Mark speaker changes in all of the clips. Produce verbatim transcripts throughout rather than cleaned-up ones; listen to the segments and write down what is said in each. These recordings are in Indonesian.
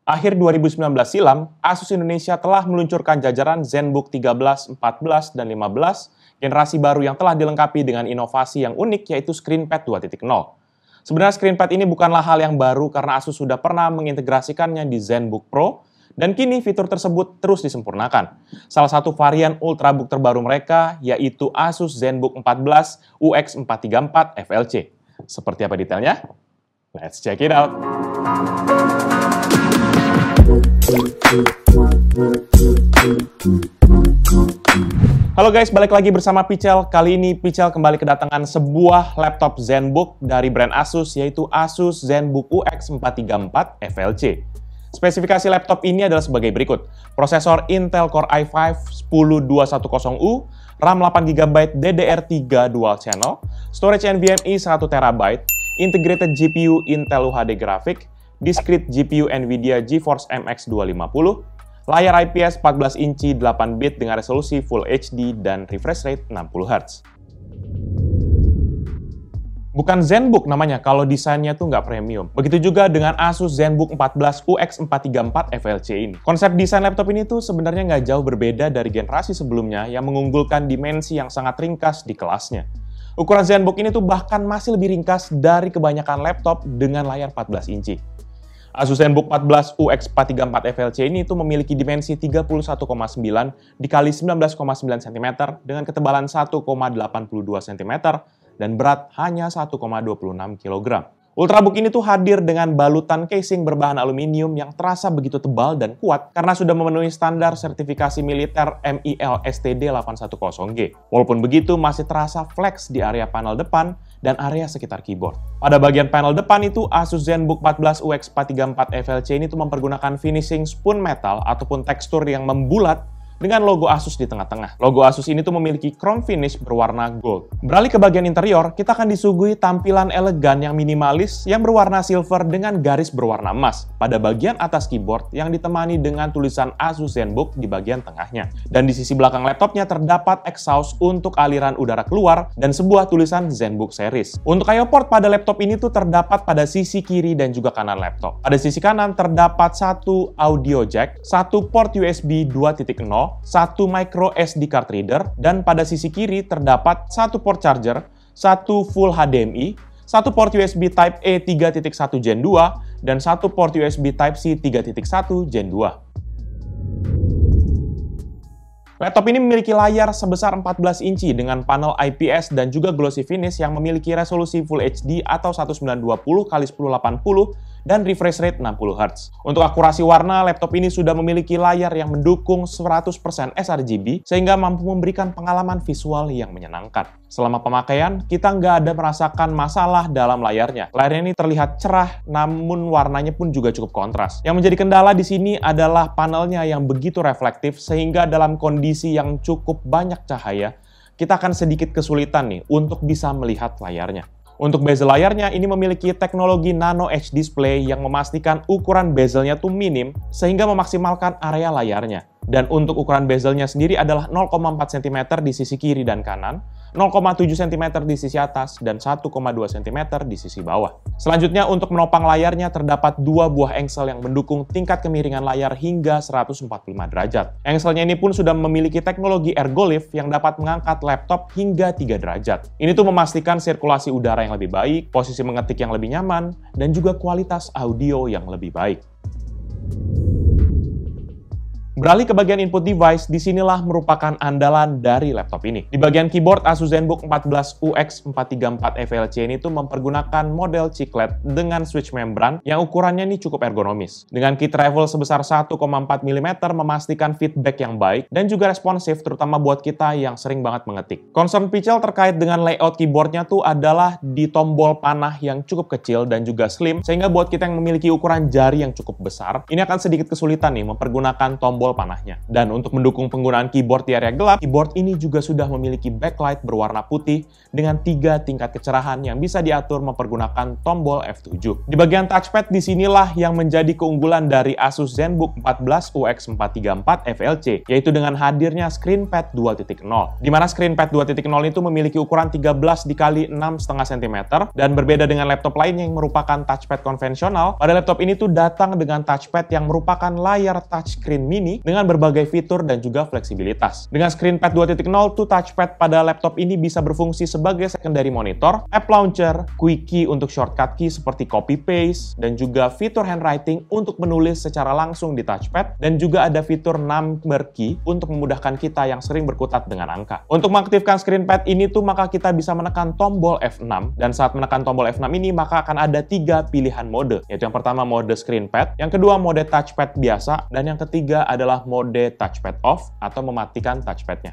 Speaker 1: Akhir dua ribu sembilan belas silam, Asus Indonesia telah meluncurkan jajaran ZenBook tiga belas, empat belas, dan lima belas, generasi baru yang telah dilengkapi dengan inovasi yang unik yaitu ScreenPad dua titik nol. Sebenarnya ScreenPad ini bukanlah hal yang baru karena Asus sudah pernah mengintegrasikannya di ZenBook Pro, dan kini fitur tersebut terus disempurnakan. Salah satu varian Ultrabook terbaru mereka yaitu Asus ZenBook empat belas U X empat tiga empat F L C. Seperti apa detailnya? Let's check it out! Halo guys, balik lagi bersama Pichel. Kali ini Pichel kembali kedatangan sebuah laptop ZenBook dari brand Asus, yaitu Asus ZenBook U X empat tiga empat F L C. Spesifikasi laptop ini adalah sebagai berikut. Prosesor Intel Core i lima sepuluh dua ratus sepuluh U, RAM delapan giga byte D D R tiga dual channel, storage NVMe satu terabyte, integrated G P U Intel U H D Graphic, discrete G P U Nvidia GeForce M X dua lima nol, layar I P S empat belas inci delapan bit dengan resolusi Full H D dan refresh rate enam puluh hertz. Bukan ZenBook namanya kalau desainnya tuh nggak premium. Begitu juga dengan Asus ZenBook empat belas U X empat tiga empat F L C ini. Konsep desain laptop ini tuh sebenarnya nggak jauh berbeda dari generasi sebelumnya yang mengunggulkan dimensi yang sangat ringkas di kelasnya. Ukuran ZenBook ini tuh bahkan masih lebih ringkas dari kebanyakan laptop dengan layar empat belas inci. Asus ZenBook empat belas U X empat tiga empat F L C ini tuh memiliki dimensi tiga puluh satu koma sembilan dikali sembilan belas koma sembilan sentimeter dengan ketebalan satu koma delapan dua sentimeter dan berat hanya satu koma dua enam kilogram. Ultrabook ini tuh hadir dengan balutan casing berbahan aluminium yang terasa begitu tebal dan kuat karena sudah memenuhi standar sertifikasi militer M I L S T D delapan satu nol G. Walaupun begitu, masih terasa flex di area panel depan dan area sekitar keyboard. Pada bagian panel depan itu, Asus ZenBook empat belas U X empat tiga empat F L C ini tuh mempergunakan finishing spoon metal ataupun tekstur yang membulat dengan logo Asus di tengah-tengah. Logo Asus ini tuh memiliki chrome finish berwarna gold. Beralih ke bagian interior, kita akan disuguhi tampilan elegan yang minimalis yang berwarna silver dengan garis berwarna emas pada bagian atas keyboard yang ditemani dengan tulisan Asus ZenBook di bagian tengahnya. Dan di sisi belakang laptopnya terdapat exhaust untuk aliran udara keluar dan sebuah tulisan ZenBook Series. Untuk I O port pada laptop ini tuh terdapat pada sisi kiri dan juga kanan laptop. Pada sisi kanan terdapat satu audio jack, satu port U S B dua titik nol, satu micro S D card reader, dan pada sisi kiri terdapat satu port charger, satu full H D M I, satu port U S B Type E tiga titik satu Gen dua, dan satu port U S B Type C tiga titik satu Gen dua. Laptop ini memiliki layar sebesar empat belas inci dengan panel I P S dan juga glossy finish yang memiliki resolusi Full H D atau seribu sembilan ratus dua puluh kali seribu delapan puluh dan refresh rate enam puluh hertz. Untuk akurasi warna, laptop ini sudah memiliki layar yang mendukung seratus persen sRGB sehingga mampu memberikan pengalaman visual yang menyenangkan. Selama pemakaian, kita nggak ada merasakan masalah dalam layarnya. Layarnya ini terlihat cerah, namun warnanya pun juga cukup kontras. Yang menjadi kendala di sini adalah panelnya yang begitu reflektif sehingga dalam kondisi yang cukup banyak cahaya, kita akan sedikit kesulitan nih untuk bisa melihat layarnya. Untuk bezel layarnya, ini memiliki teknologi Nano Edge Display yang memastikan ukuran bezelnya tuh minim, sehingga memaksimalkan area layarnya. Dan untuk ukuran bezelnya sendiri adalah nol koma empat sentimeter di sisi kiri dan kanan, nol koma tujuh sentimeter di sisi atas, dan satu koma dua sentimeter di sisi bawah. Selanjutnya, untuk menopang layarnya terdapat dua buah engsel yang mendukung tingkat kemiringan layar hingga seratus empat puluh lima derajat. Engselnya ini pun sudah memiliki teknologi Ergolift yang dapat mengangkat laptop hingga tiga derajat. Ini tuh memastikan sirkulasi udara yang lebih baik, posisi mengetik yang lebih nyaman, dan juga kualitas audio yang lebih baik. Beralih ke bagian input device, disinilah merupakan andalan dari laptop ini. Di bagian keyboard, Asus ZenBook empat belas U X empat tiga empat F L C ini tuh mempergunakan model chiclet dengan switch membran yang ukurannya ini cukup ergonomis. Dengan key travel sebesar satu koma empat milimeter memastikan feedback yang baik dan juga responsif terutama buat kita yang sering banget mengetik. Concern Pichel terkait dengan layout keyboardnya tuh adalah di tombol panah yang cukup kecil dan juga slim, sehingga buat kita yang memiliki ukuran jari yang cukup besar, ini akan sedikit kesulitan nih mempergunakan tombol tombol panahnya. Dan untuk mendukung penggunaan keyboard di area gelap, keyboard ini juga sudah memiliki backlight berwarna putih dengan tiga tingkat kecerahan yang bisa diatur mempergunakan tombol F tujuh. Di bagian touchpad disinilah yang menjadi keunggulan dari Asus ZenBook empat belas U X empat tiga empat F L C, yaitu dengan hadirnya ScreenPad dua titik nol. Di mana ScreenPad dua titik nol itu memiliki ukuran tiga belas dikali enam koma lima sentimeter, dan berbeda dengan laptop lainnya yang merupakan touchpad konvensional, pada laptop ini tuh datang dengan touchpad yang merupakan layar touchscreen mini dengan berbagai fitur dan juga fleksibilitas. Dengan ScreenPad dua titik nol tuh touchpad pada laptop ini bisa berfungsi sebagai secondary monitor, app launcher, quick key untuk shortcut key seperti copy paste, dan juga fitur handwriting untuk menulis secara langsung di touchpad, dan juga ada fitur number key untuk memudahkan kita yang sering berkutat dengan angka. Untuk mengaktifkan ScreenPad ini tuh maka kita bisa menekan tombol F enam, dan saat menekan tombol F enam ini maka akan ada tiga pilihan mode, yaitu yang pertama mode ScreenPad, yang kedua mode touchpad biasa, dan yang ketiga adalah mode touchpad off atau mematikan touchpadnya.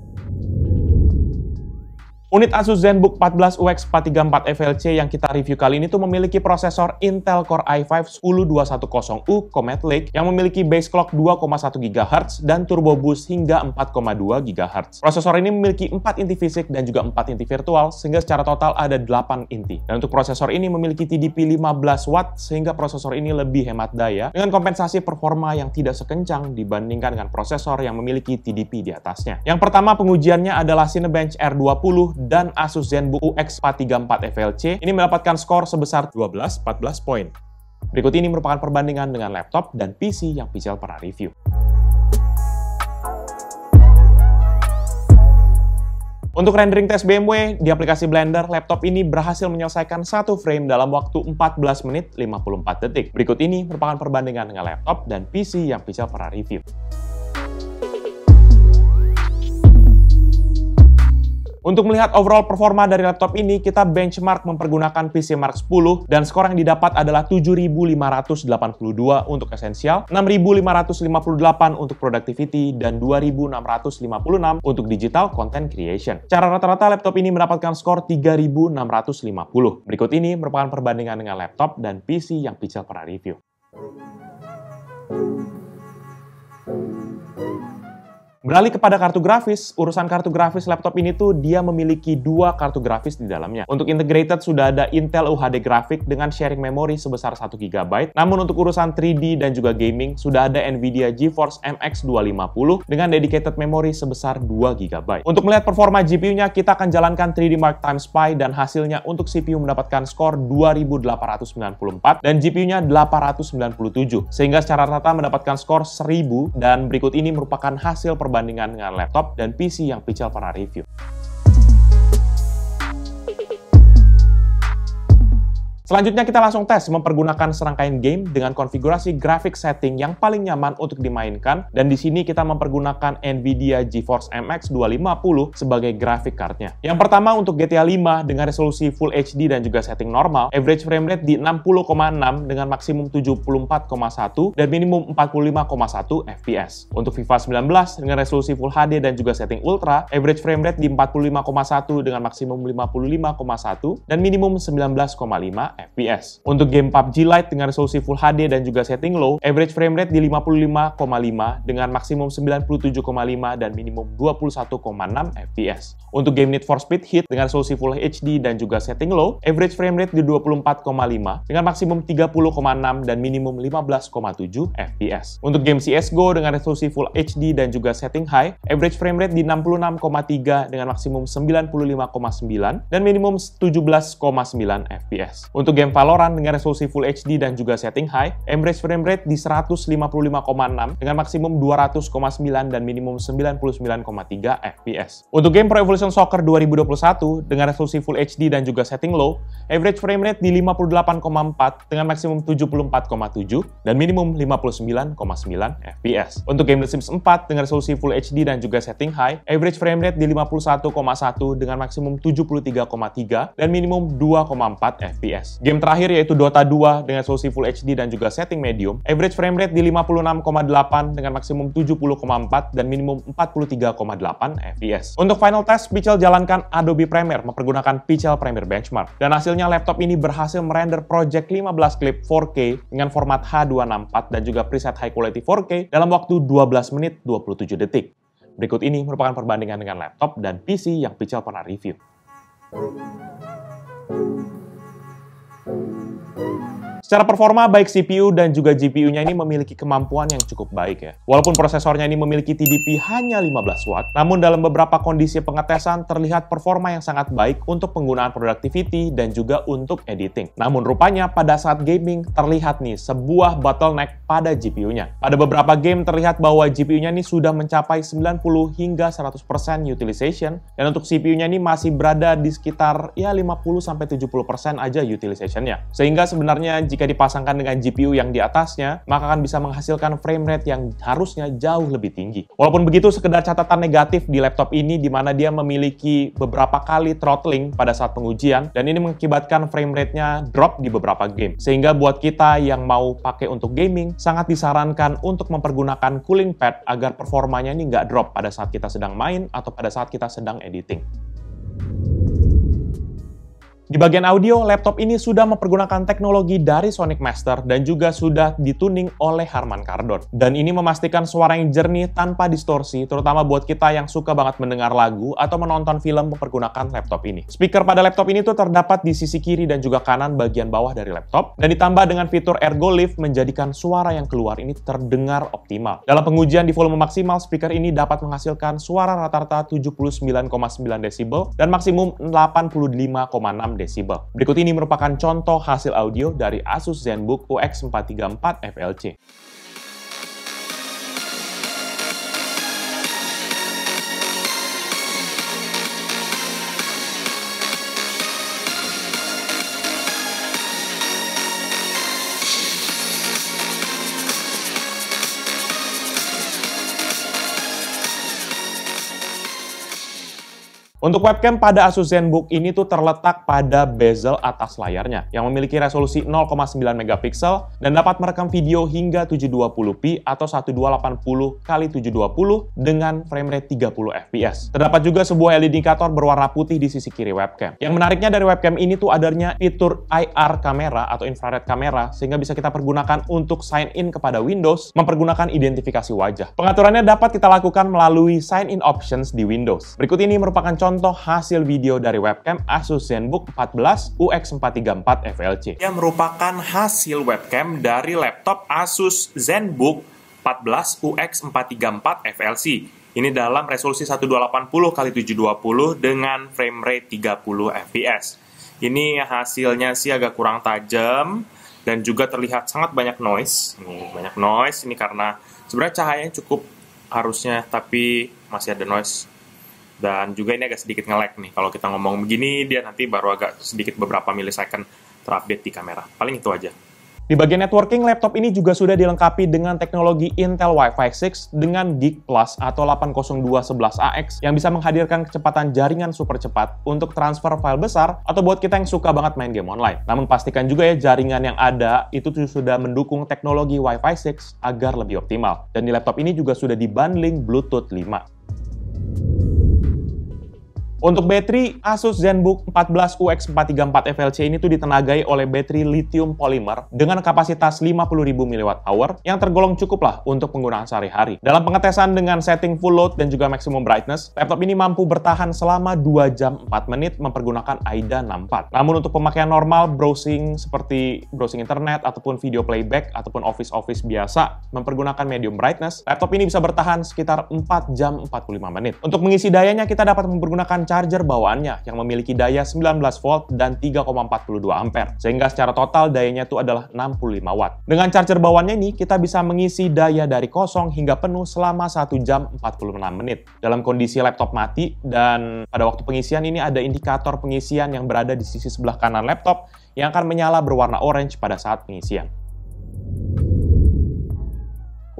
Speaker 1: Unit Asus ZenBook empat belas U X empat tiga empat F L C yang kita review kali ini tuh memiliki prosesor Intel Core i lima sepuluh dua satu nol U Comet Lake yang memiliki base clock dua koma satu gigahertz dan turbo boost hingga empat koma dua gigahertz. Prosesor ini memiliki empat inti fisik dan juga empat inti virtual, sehingga secara total ada delapan inti. Dan untuk prosesor ini memiliki T D P lima belas watt, sehingga prosesor ini lebih hemat daya dengan kompensasi performa yang tidak sekencang dibandingkan dengan prosesor yang memiliki T D P di atasnya. Yang pertama pengujiannya adalah Cinebench R dua puluh dan Asus ZenBook U X empat tiga empat F L C ini mendapatkan skor sebesar dua belas empat belas poin. Berikut ini merupakan perbandingan dengan laptop dan P C yang Pichel pernah review. Untuk rendering tes B M W di aplikasi Blender, laptop ini berhasil menyelesaikan satu frame dalam waktu empat belas menit lima puluh empat detik. Berikut ini merupakan perbandingan dengan laptop dan P C yang Pichel pernah review. Untuk melihat overall performa dari laptop ini, kita benchmark mempergunakan P C Mark sepuluh, dan skor yang didapat adalah tujuh ribu lima ratus delapan puluh dua untuk Essential, enam ribu lima ratus lima puluh delapan untuk Productivity, dan dua ribu enam ratus lima puluh enam untuk Digital Content Creation. Secara rata-rata, laptop ini mendapatkan skor tiga ribu enam ratus lima puluh. Berikut ini merupakan perbandingan dengan laptop dan P C yang Pichel pernah review. Beralih kepada kartu grafis, urusan kartu grafis laptop ini tuh dia memiliki dua kartu grafis di dalamnya. Untuk integrated sudah ada Intel U H D Graphic dengan sharing memori sebesar satu giga byte. Namun untuk urusan tiga D dan juga gaming sudah ada Nvidia GeForce M X dua lima nol dengan dedicated memory sebesar dua giga byte. Untuk melihat performa G P U-nya, kita akan jalankan tiga D Mark Time Spy dan hasilnya untuk C P U mendapatkan skor dua ribu delapan ratus sembilan puluh empat dan G P U-nya delapan ratus sembilan puluh tujuh. Sehingga secara rata mendapatkan skor seribu, dan berikut ini merupakan hasil perbandingan perbandingan dengan laptop dan P C yang Pichel pernah review. Selanjutnya kita langsung tes mempergunakan serangkaian game dengan konfigurasi grafik setting yang paling nyaman untuk dimainkan, dan di sini kita mempergunakan Nvidia GeForce M X dua lima nol sebagai grafik cardnya. Yang pertama untuk G T A lima dengan resolusi Full H D dan juga setting normal, average frame rate di enam puluh koma enam dengan maksimum tujuh puluh empat koma satu dan minimum empat puluh lima koma satu F P S. Untuk FIFA sembilan belas dengan resolusi Full H D dan juga setting ultra, average frame rate di empat puluh lima koma satu dengan maksimum lima puluh lima koma satu dan minimum sembilan belas koma lima F P S. Untuk game P U B G Lite dengan resolusi Full H D dan juga setting low, average frame rate di lima puluh lima koma lima dengan maksimum sembilan puluh tujuh koma lima dan minimum dua puluh satu koma enam F P S. Untuk game Need for Speed Heat dengan resolusi Full H D dan juga setting low, average frame rate di dua puluh empat koma lima dengan maksimum tiga puluh koma enam dan minimum lima belas koma tujuh F P S. Untuk game C S G O dengan resolusi Full H D dan juga setting high, average frame rate di enam puluh enam koma tiga dengan maksimum sembilan puluh lima koma sembilan dan minimum tujuh belas koma sembilan F P S. Untuk game Valorant dengan resolusi Full H D dan juga setting high, average frame rate di seratus lima puluh lima koma enam dengan maksimum dua ratus koma sembilan dan minimum sembilan puluh sembilan koma tiga F P S. Untuk game Pro Evolution Soccer dua ribu dua puluh satu dengan resolusi Full H D dan juga setting low, average frame rate di lima puluh delapan koma empat dengan maksimum tujuh puluh empat koma tujuh dan minimum lima puluh sembilan koma sembilan F P S. Untuk game The Sims empat dengan resolusi Full H D dan juga setting high, average frame rate di lima puluh satu koma satu dengan maksimum tujuh puluh tiga koma tiga dan minimum dua koma empat F P S. belas. Game terakhir yaitu Dota dua dengan resolusi Full H D dan juga setting medium. Average frame rate di lima puluh enam koma delapan dengan maksimum tujuh puluh koma empat dan minimum empat puluh tiga koma delapan F P S. Untuk final test, Pichel jalankan Adobe Premiere mempergunakan Pichel Premiere Benchmark. Dan hasilnya laptop ini berhasil merender project lima belas klip empat K dengan format H dua enam empat dan juga preset high quality empat K dalam waktu dua belas menit dua puluh tujuh detik. Berikut ini merupakan perbandingan dengan laptop dan P C yang Pichel pernah review. Secara performa, baik C P U dan juga G P U-nya ini memiliki kemampuan yang cukup baik ya. Walaupun prosesornya ini memiliki T D P hanya lima belas watt, namun dalam beberapa kondisi pengetesan terlihat performa yang sangat baik untuk penggunaan productivity dan juga untuk editing. Namun rupanya pada saat gaming terlihat nih sebuah bottleneck pada G P U-nya. Pada beberapa game terlihat bahwa G P U-nya ini sudah mencapai sembilan puluh hingga seratus persen utilization, dan untuk C P U-nya ini masih berada di sekitar ya lima puluh sampai tujuh puluh persen aja utilization-nya. Sehingga sebenarnya jika dipasangkan dengan G P U yang di atasnya, maka akan bisa menghasilkan frame rate yang harusnya jauh lebih tinggi. Walaupun begitu, sekedar catatan negatif di laptop ini di mana dia memiliki beberapa kali throttling pada saat pengujian, dan ini mengakibatkan frame rate-nya drop di beberapa game. Sehingga buat kita yang mau pakai untuk gaming, sangat disarankan untuk mempergunakan cooling pad agar performanya ini nggak drop pada saat kita sedang main atau pada saat kita sedang editing. Di bagian audio, laptop ini sudah mempergunakan teknologi dari Sonic Master dan juga sudah dituning oleh Harman Kardon. Dan ini memastikan suara yang jernih tanpa distorsi, terutama buat kita yang suka banget mendengar lagu atau menonton film mempergunakan laptop ini. Speaker pada laptop ini tuh terdapat di sisi kiri dan juga kanan bagian bawah dari laptop, dan ditambah dengan fitur Ergo Lift menjadikan suara yang keluar ini terdengar optimal. Dalam pengujian di volume maksimal, speaker ini dapat menghasilkan suara rata-rata tujuh puluh sembilan koma sembilan desibel dan maksimum delapan puluh lima koma enam desibel. Berikut ini merupakan contoh hasil audio dari Asus ZenBook U X empat tiga empat F L C. Untuk webcam pada Asus ZenBook ini tuh terletak pada bezel atas layarnya yang memiliki resolusi nol koma sembilan megapiksel dan dapat merekam video hingga tujuh dua puluh p atau seribu dua ratus delapan puluh kali tujuh dua puluh dengan frame rate tiga puluh F P S. Terdapat juga sebuah L E D indikator berwarna putih di sisi kiri webcam. Yang menariknya dari webcam ini tuh adanya fitur I R kamera atau infrared kamera sehingga bisa kita pergunakan untuk sign in kepada Windows mempergunakan identifikasi wajah. Pengaturannya dapat kita lakukan melalui sign in options di Windows. Berikut ini merupakan contoh Contoh hasil video dari webcam Asus ZenBook empat belas U X empat tiga empat F L C. Yang merupakan hasil webcam dari laptop Asus ZenBook empat belas U X empat tiga empat F L C. Ini dalam resolusi seribu dua ratus delapan puluh kali tujuh dua puluh dengan frame rate tiga puluh F P S. Ini hasilnya sih agak kurang tajam dan juga terlihat sangat banyak noise. Ini banyak noise, ini karena sebenarnya cahayanya cukup harusnya, tapi masih ada noise. Dan juga ini agak sedikit nge-lag nih. Kalau kita ngomong begini, dia nanti baru agak sedikit beberapa milisecond terupdate di kamera. Paling itu aja. Di bagian networking, laptop ini juga sudah dilengkapi dengan teknologi Intel Wi-Fi enam dengan Geek Plus atau delapan nol dua satu satu A X yang bisa menghadirkan kecepatan jaringan super cepat untuk transfer file besar atau buat kita yang suka banget main game online. Namun pastikan juga ya jaringan yang ada itu sudah mendukung teknologi Wi-Fi enam agar lebih optimal. Dan di laptop ini juga sudah dibundling Bluetooth lima. Untuk baterai, Asus ZenBook empat belas U X empat tiga empat F L C ini tuh ditenagai oleh baterai lithium polymer dengan kapasitas lima puluh ribu miliwatt hour yang tergolong cukup lah untuk penggunaan sehari-hari. Dalam pengetesan dengan setting full load dan juga maximum brightness, laptop ini mampu bertahan selama dua jam empat menit mempergunakan A I D A enam puluh empat. Namun untuk pemakaian normal, browsing seperti browsing internet ataupun video playback ataupun office-office biasa mempergunakan medium brightness, laptop ini bisa bertahan sekitar empat jam empat puluh lima menit. Untuk mengisi dayanya, kita dapat mempergunakan charger bawaannya yang memiliki daya sembilan belas volt dan tiga koma empat dua ampere, sehingga secara total dayanya itu adalah enam puluh lima watt. Dengan charger bawaannya ini, kita bisa mengisi daya dari kosong hingga penuh selama satu jam empat puluh enam menit. Dalam kondisi laptop mati, dan pada waktu pengisian ini ada indikator pengisian yang berada di sisi sebelah kanan laptop yang akan menyala berwarna orange pada saat pengisian.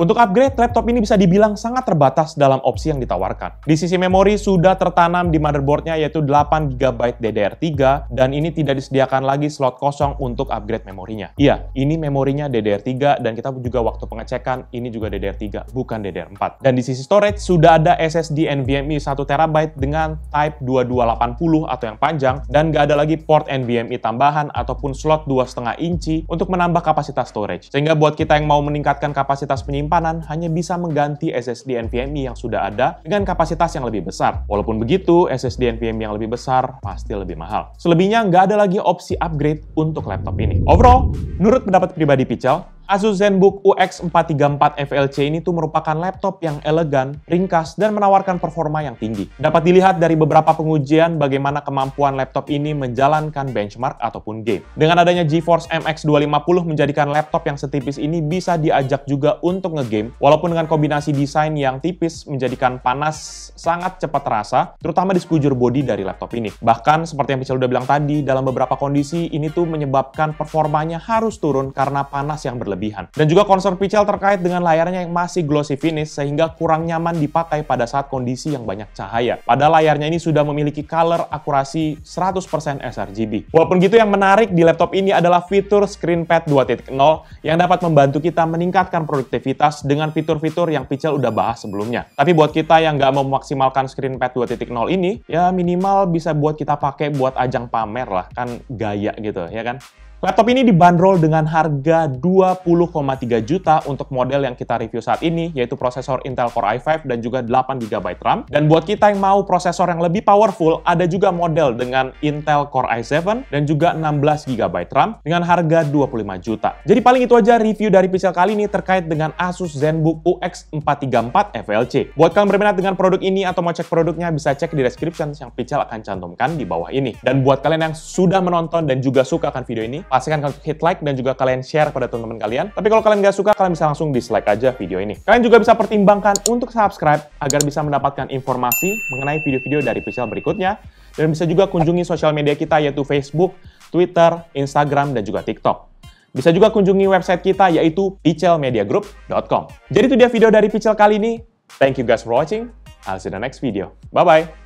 Speaker 1: Untuk upgrade, laptop ini bisa dibilang sangat terbatas dalam opsi yang ditawarkan. Di sisi memori sudah tertanam di motherboardnya yaitu delapan giga byte D D R tiga dan ini tidak disediakan lagi slot kosong untuk upgrade memorinya. Iya, ini memorinya D D R tiga dan kita juga waktu pengecekan ini juga D D R tiga, bukan D D R empat. Dan di sisi storage sudah ada S S D NVMe satu terabyte dengan Type dua dua delapan nol atau yang panjang dan nggak ada lagi port NVMe tambahan ataupun slot dua koma lima inci untuk menambah kapasitas storage. Sehingga buat kita yang mau meningkatkan kapasitas penyimpanan hanya bisa mengganti S S D NVMe yang sudah ada dengan kapasitas yang lebih besar. Walaupun begitu, S S D NVMe yang lebih besar pasti lebih mahal. Selebihnya nggak ada lagi opsi upgrade untuk laptop ini. Overall, menurut pendapat pribadi Pichel, Asus ZenBook U X empat tiga empat F L C ini tuh merupakan laptop yang elegan, ringkas, dan menawarkan performa yang tinggi. Dapat dilihat dari beberapa pengujian bagaimana kemampuan laptop ini menjalankan benchmark ataupun game. Dengan adanya GeForce M X dua lima nol menjadikan laptop yang setipis ini bisa diajak juga untuk ngegame, walaupun dengan kombinasi desain yang tipis menjadikan panas sangat cepat terasa, terutama di sekujur bodi dari laptop ini. Bahkan, seperti yang Pichel udah bilang tadi, dalam beberapa kondisi ini tuh menyebabkan performanya harus turun karena panas yang berlebihan. Dan juga concern Pichel terkait dengan layarnya yang masih glossy finish sehingga kurang nyaman dipakai pada saat kondisi yang banyak cahaya. Padahal layarnya ini sudah memiliki color akurasi seratus persen sRGB. Walaupun gitu, yang menarik di laptop ini adalah fitur ScreenPad dua titik nol yang dapat membantu kita meningkatkan produktivitas dengan fitur-fitur yang Pichel udah bahas sebelumnya. Tapi buat kita yang nggak mau memaksimalkan ScreenPad dua titik nol ini, ya minimal bisa buat kita pakai buat ajang pamer lah, kan gaya gitu ya kan. Laptop ini dibanderol dengan harga dua puluh koma tiga juta untuk model yang kita review saat ini, yaitu prosesor Intel Core i lima dan juga delapan giga byte RAM. Dan buat kita yang mau prosesor yang lebih powerful, ada juga model dengan Intel Core i tujuh dan juga enam belas giga byte RAM dengan harga dua puluh lima juta. Jadi paling itu aja review dari Pichel kali ini terkait dengan Asus ZenBook U X empat tiga empat F L C. Buat kalian berminat dengan produk ini atau mau cek produknya, bisa cek di description yang Pichel akan cantumkan di bawah ini. Dan buat kalian yang sudah menonton dan juga suka akan video ini, pastikan kalian hit like dan juga kalian share pada teman-teman kalian. Tapi kalau kalian nggak suka, kalian bisa langsung dislike aja video ini. Kalian juga bisa pertimbangkan untuk subscribe agar bisa mendapatkan informasi mengenai video-video dari Pichel berikutnya. Dan bisa juga kunjungi sosial media kita yaitu Facebook, Twitter, Instagram, dan juga TikTok. Bisa juga kunjungi website kita yaitu pichel media group dot com. Jadi itu dia video dari Pichel kali ini. Thank you guys for watching. I'll see you in the next video. Bye-bye.